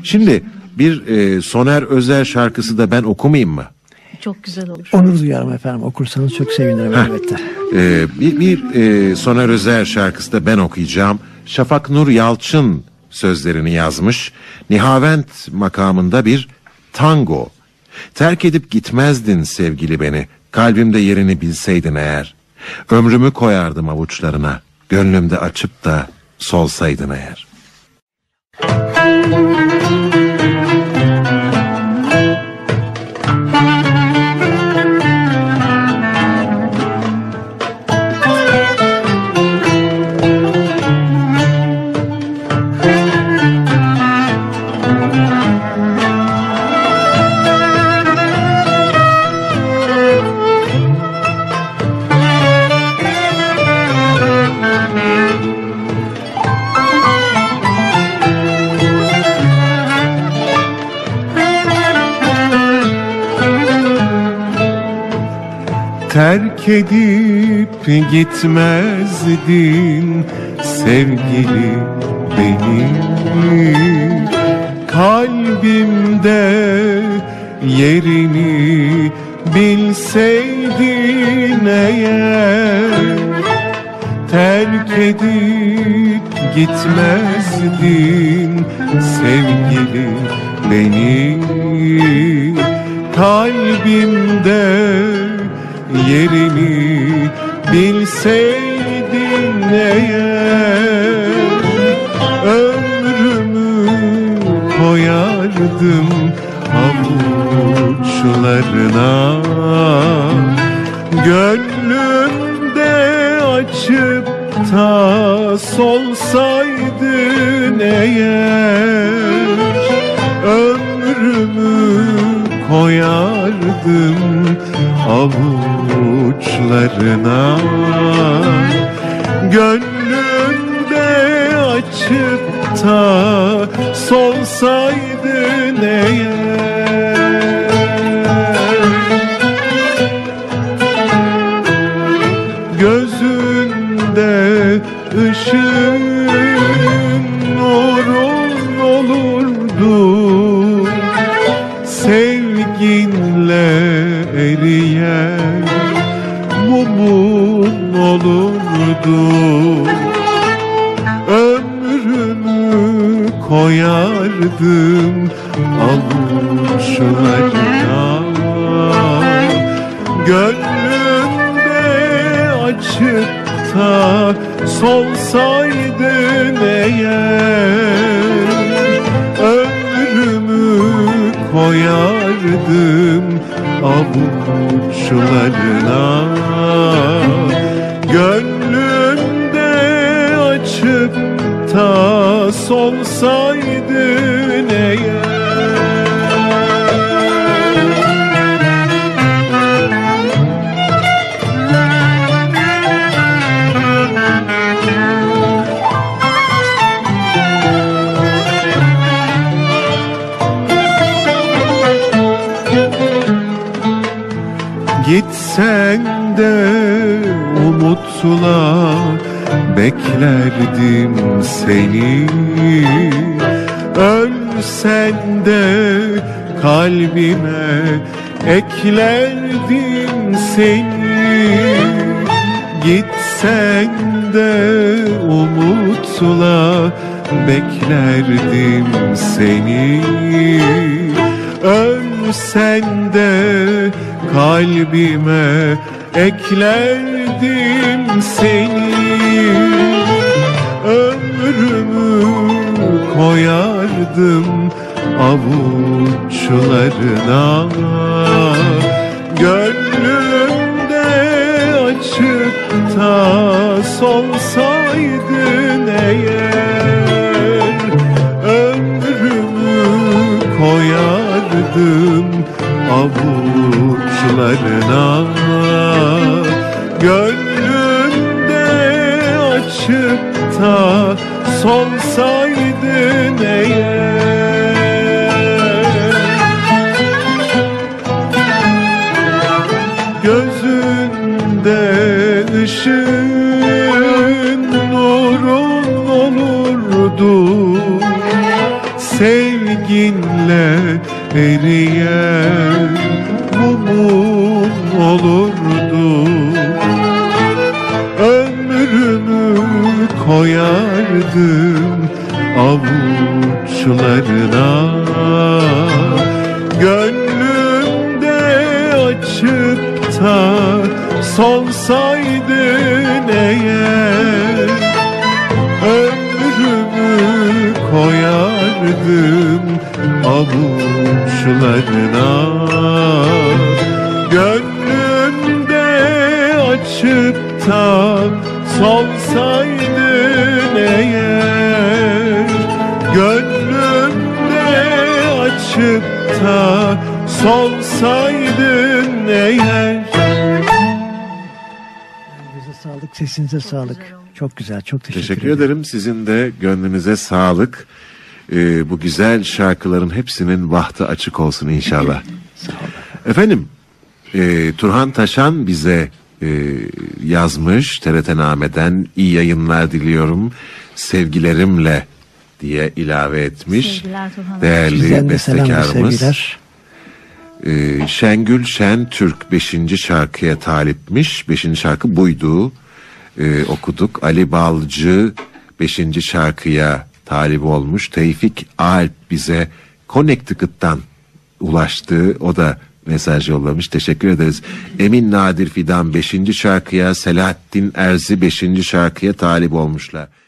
Şimdi bir Soner Özer şarkısı da ben okumayayım mı? Çok güzel olur. Onur duyarım efendim. Okursanız çok sevinirim elbette. Bir Soner Özer şarkısı da ben okuyacağım. Şafak Nur Yalçın sözlerini yazmış. Nihavent makamında bir tango. Terk edip gitmezdin sevgili beni. Kalbimde yerini bilseydin eğer. Ömrümü koyardım avuçlarına. Gönlümde açıp da solsaydın eğer. Terk edip gitmezdin sevgili beni. Kalbimde yerini bilseydin eğer. Terk edip gitmezdin sevgili beni. Kalbimde yerini bilseydin eğer. Ömrümü koyardım avuçlarına. Gönlümde açıp da solsaydın eğer. Ömrümü koyardım avuçlarına. Gönlümde açıp da solsaydın eğer. Gözünde ışığın nurun olurdu. Sevginle eriyen mumun olurdu. Ömrümü koyardım avuçlarına. Gönlümde açıp da solsaydın eğer. Ömrümü koyardım avuçlarına. Gönlümde açıp da solsaydın eğer. Gitsen de umutla beklerdim seni. Ölsen de kalbime eklerdim seni. Gitsen de umutla beklerdim seni. Ölsen de kalbime eklerdim seni. Ömrümü koyardım avuçlarına. Gönlümde açıp da solsaydın eğer. Ömrümü koyardım avuçlarına. Gönlümde açıp da solsaydın eğer. Gözünde ışığın nurun olurdu. sevginle eriyen mumun olurdu. Ömrümü koyardım avuçlarına, gönlümde açıp da solsaydın eğer, ömrümü koyardım avuçlarına, gönlümde açıp da solsaydın eğer, gönlümde açıp da solsaydın eğer. Bize sağlık, sesinize sağlık. Çok güzel, çok Teşekkür ederim. Sizin de gönlünüze sağlık. Bu güzel şarkıların hepsinin bahtı açık olsun inşallah. Sağ olun. Efendim, Turhan Taşan bize yazmış TRT-Name'den, iyi yayınlar diliyorum, sevgilerimle diye ilave etmiş. Sevgiler Turhan. Değerli Sizden de selam ve bestekarımız. sevgiler. Şengül Şentürk 5. şarkıya talipmiş. 5. şarkı buydu. Okuduk. Ali Balcı 5. şarkıya talip olmuş. Tevfik Alp bize Connecticut'tan ulaştı. O da mesaj yollamış. Teşekkür ederiz. Emin Nadir Fidan 5. şarkıya, Selahattin Erzi 5. şarkıya talip olmuşlar.